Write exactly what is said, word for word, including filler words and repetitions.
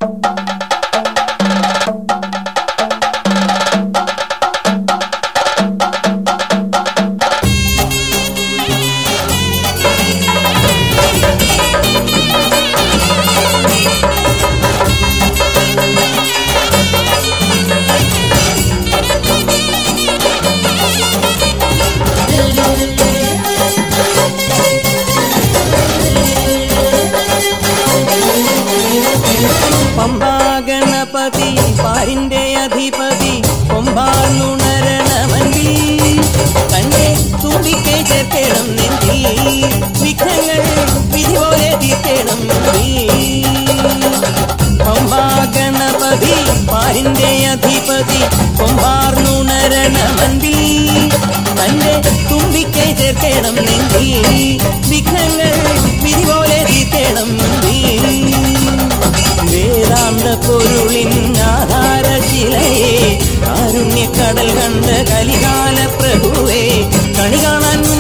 പമ്പാഗണപതി പാരിന്റെ അധിപതി കൊമ്പാർന്നുണരണമന്തി തന്റെ തുമ്പിക്കൈ ചേർക്കണം നെന്തി വിഘ്നങ്ങൾ വിധി പോലെ തീർക്കണം നീ പമ്പാഗണപതി പാരിന്റെ അധിപതി കൊമ്പാർന്നുണരണമന്തി തന്റെ തുമ്പിക്കൈ ചേർക്കണം നെന്തി വിഘ്നങ്ങൾ വിധി പോലെ തീർക്കണം നീ വേദാന്ത പൊരുളിൻ ആധാരശിലയെ കാരുണ്യക്കടൽ കണ്ട കലികാല പ്രഭുവേ കണി കാണാൻ